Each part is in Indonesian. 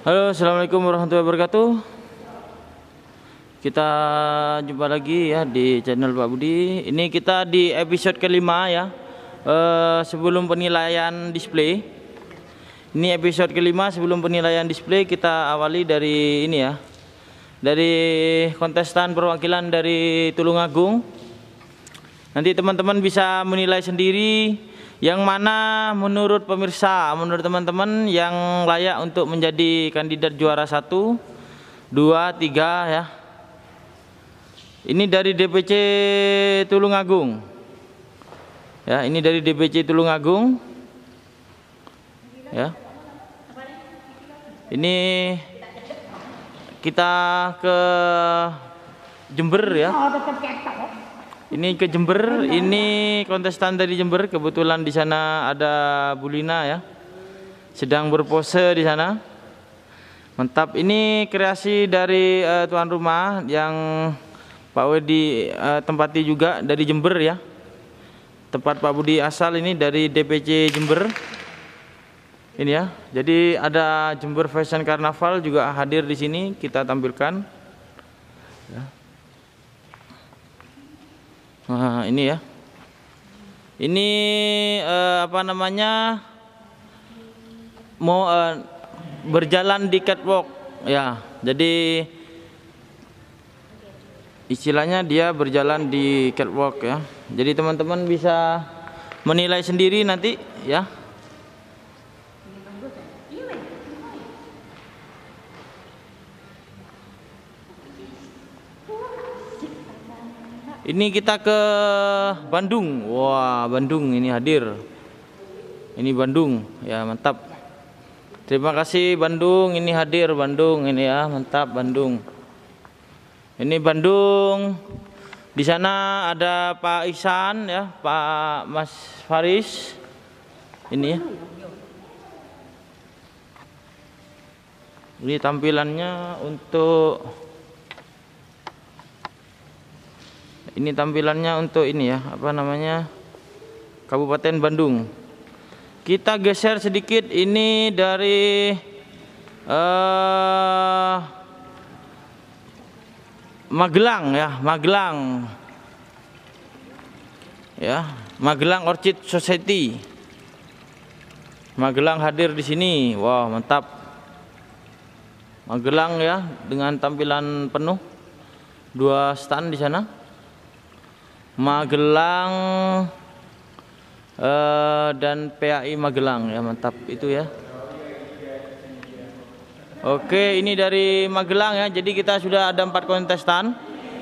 Halo, assalamualaikum warahmatullahi wabarakatuh. Kita jumpa lagi ya di channel Pak Budi. Ini kita di episode kelima ya. Sebelum penilaian display. Ini episode kelima sebelum penilaian display. Kita awali dari ini ya. Dari kontestan perwakilan dari Tulungagung. Nanti teman-teman bisa menilai sendiri yang mana menurut pemirsa, menurut teman-teman yang layak untuk menjadi kandidat juara 1, 2, 3 ya. Ini dari DPC Tulungagung. Ya, ini dari DPC Tulungagung. Ya. Ini kita ke Jember ya. Ini ke Jember, ini kontestan dari Jember. Kebetulan di sana ada Bulina ya, sedang berpose di sana. Mantap. Ini kreasi dari tuan rumah yang Pak Wedi tempati juga dari Jember ya. Tempat Pak Budi asal ini dari DPC Jember. Ini ya. Jadi ada Jember Fashion Carnaval juga hadir di sini, kita tampilkan. Ya. Nah, ini ya. Ini apa namanya? Mau berjalan di catwalk ya. Jadi istilahnya dia berjalan di catwalk ya. Jadi teman-teman bisa menilai sendiri nanti ya. Ini kita ke Bandung. Wah, Bandung ini hadir. Ini Bandung, ya mantap. Terima kasih Bandung, ini hadir Bandung ini ya, mantap Bandung. Ini Bandung. Di sana ada Pak Ihsan ya, Pak Mas Faris. Ini ya. Ini tampilannya untuk ini ya, apa namanya, Kabupaten Bandung. Kita geser sedikit, ini dari Magelang ya, Magelang ya, Magelang Orchid Society. Magelang hadir di sini. Wow, mantap. Magelang ya, dengan tampilan penuh, 2 stand di sana. Magelang dan PAI Magelang ya, mantap itu ya. Oke, ini dari Magelang ya. Jadi kita sudah ada 4 kontestan.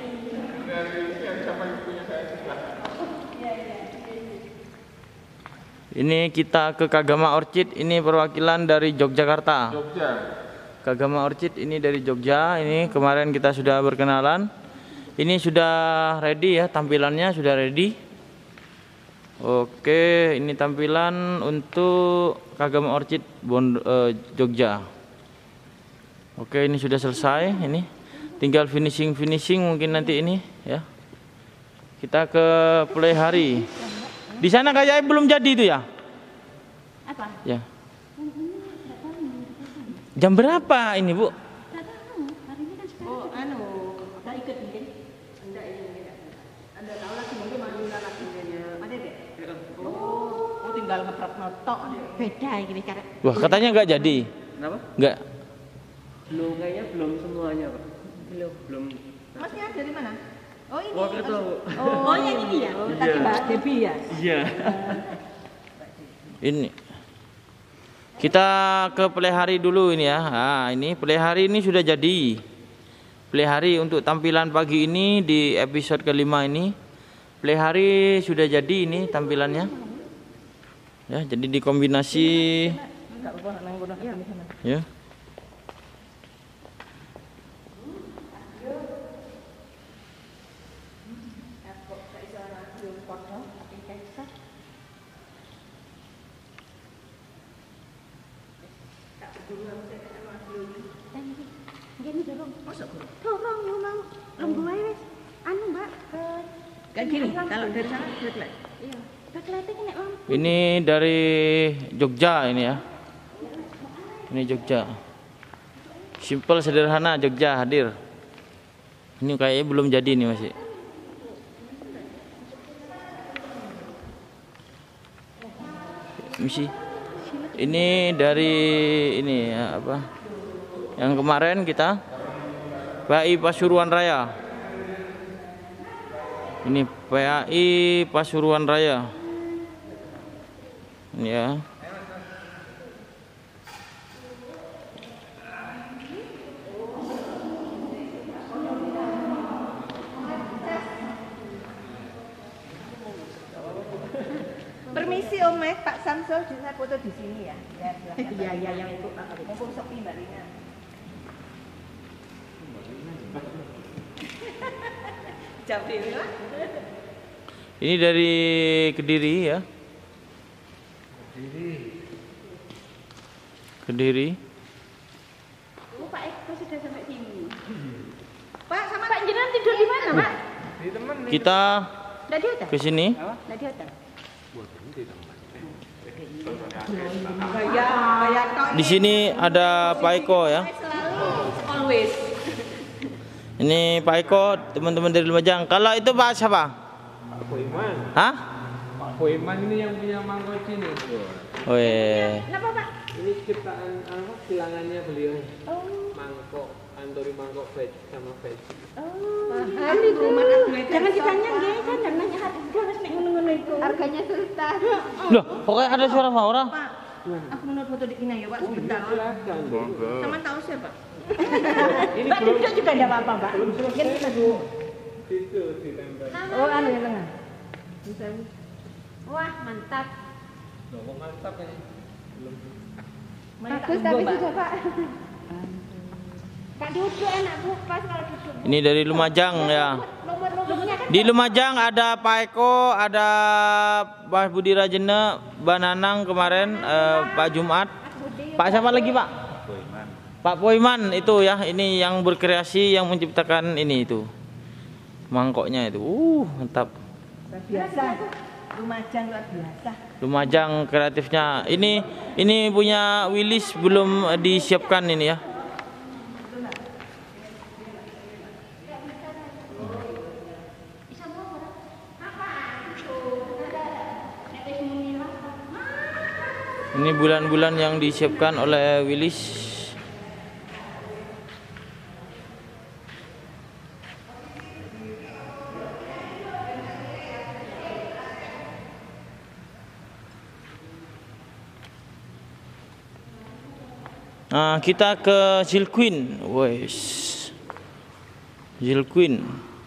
Ini kita ke Kagama Orchid. Ini perwakilan dari Yogyakarta. Kagama Orchid ini dari Jogja. Ini kemarin kita sudah berkenalan. Ini sudah ready ya, tampilannya sudah ready. Oke, ini tampilan untuk Kagama Orchid Jogja. Oke, ini sudah selesai. Ini tinggal finishing mungkin nanti ini ya. Kita ke play hari. Di sana kayaknya belum jadi itu ya? Apa? Ya. Jam berapa ini, Bu? Tinggal ngeprep notok beda ini cara. Wah, katanya nggak jadi. Kenapa? Nggak. Belum, kayaknya belum semuanya, Pak. Belum. Masnya dari mana? Oh ini. Waktu itu. Oh yang ini ya. Tadi Mbak Debi ya. Iya. Ini. Kita ke play hari dulu ini ya. Nah, ini play hari ini sudah jadi. Play hari untuk tampilan pagi ini di episode kelima ini. Play hari sudah jadi ini tampilannya. Ya, jadi dikombinasi ya. Kayak gini, kalau dari sana backlight. Iya. Backlightnya kena lampu. Ini dari Jogja ini ya. Ini Jogja. Simple sederhana Jogja hadir. Ini kayaknya belum jadi nih masih. Misi. Ini dari ini ya, apa? Yang kemarin kita PAI Pasuruan Raya. Ini PAI Pasuruan Raya. Ini ya. Permisi Om Mek, Pak Samsul, saya foto di sini ya. Ya, silakan. Iya, yang itu Pak. Mumpung sepi Mbak Lina. Jam dewi lah. Ini dari Kediri ya. Kediri. Oh, Pak Eko sudah sampai sini. Pak, sama Pak Jenderal tidur di mana, Pak? Di teman nih. Kita Nggak di hotel? ke sini. Nggak di hotel? Di sini ada Pak Eko ya. Always. Ini Pak Eko, teman-teman dari Lumajang. Kalau itu Pak siapa? Pak Poiman. Hah? Pak Poiman ini yang punya mangkok sini. Weh. Kenapa, Pak? Ini ciptaan apa? Silangannya beliau. Oh. Mangkok, Antori mangkok veg sama veg. Mahal itu. Jangan ditanya nggih, kan nanya hati gua harus nek ngono-ngono itu. Harganya sultan. Loh, pokoknya ada suara Faura. Pak, aku mau foto di Kina ya, Pak, sebentar. Silakan. Sama tahu siapa? Mbak duduk juga enggak apa-apa, Pak. Kan kita dulu. Situ ditempel. Oh, anu yang tengah. Wah, mantap. Loh, kok mantap ya? Belum. Bagus tapi sudah, Pak. Kak duduk enak, Bu. Pas kalau duduk. Ini dari Lumajang ya. Lumutnya kan Di Lumajang ada Pak Eko, ada Pak Budi Rajene, Mbak Nanang kemarin, Pak Jumat. Pak siapa lagi Pak? Pak Poiman itu ya. Ini yang berkreasi, yang menciptakan ini itu mangkoknya itu. Mantap. luar biasa. Lumajang luar biasa. Lumajang kreatifnya. Ini punya Willis belum disiapkan ini ya. Ini bulan-bulan yang disiapkan oleh Willis. Nah, kita ke Zilquin. Wes. Zilquin.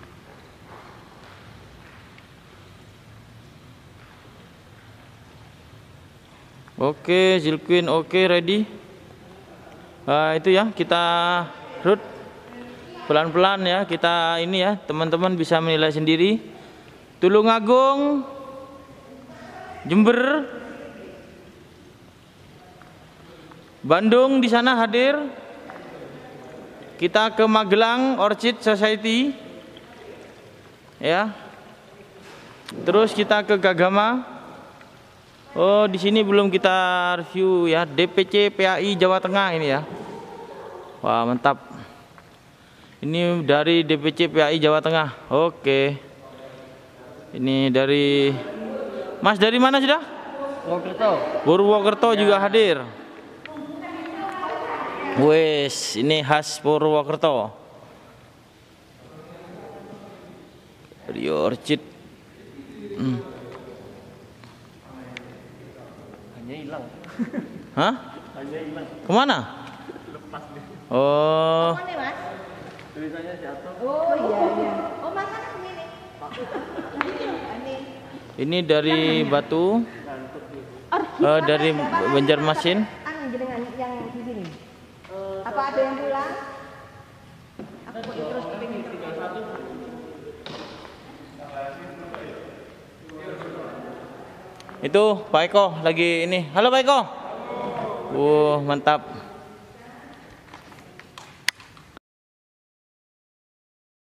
Oke, Zilquin, oke, ready. Itu ya, kita root pelan-pelan ya. Kita ini ya, teman-teman bisa menilai sendiri. Tulungagung, Jember, Bandung di sana hadir. Kita ke Magelang, Orchid Society, ya. Terus kita ke Gagama. Oh, di sini belum kita review ya, DPC PAI Jawa Tengah ini ya. Wah, mantap. Ini dari DPC PAI Jawa Tengah. Oke. Ini dari Mas dari mana sudah? Purwokerto. Purwokerto juga hadir. Wes, ini khas Purwokerto. Dari Orchid. Hilang. Hah? Hanya hilang. Kemana? Lepas nih. Oh, Mana, Mas? Tulisannya jatuh. Oh iya iya. Oh, makanan sini. ini dari Batu. Dari Banjarmasin. Anu jenengan yang di sini. Apa ada yang pulang? Aku terus kepingin. Itu Pak Eko lagi ini. Halo Pak Eko. Mantap.